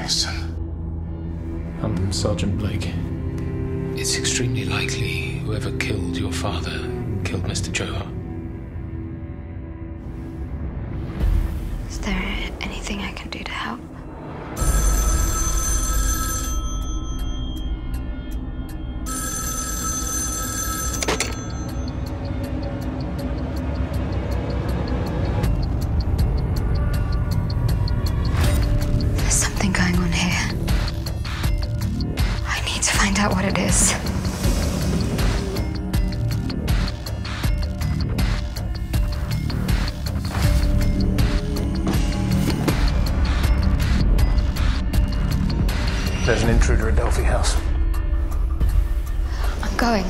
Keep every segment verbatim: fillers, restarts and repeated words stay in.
son? I'm Sergeant Blake. It's extremely likely whoever killed your father killed Mister Johar. Is there anything I can do to help? There's something going on here. I need to find out what it is. There's an intruder at Delphi House. I'm going.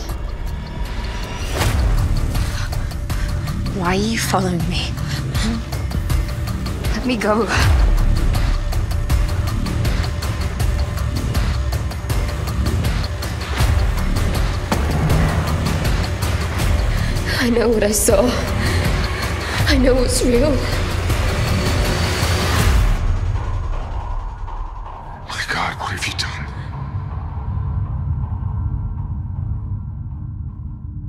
Why are you following me? Let me go. I know what I saw. I know what's real. My God, what have you done?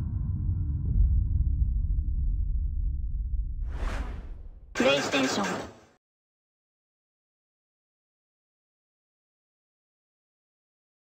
PlayStation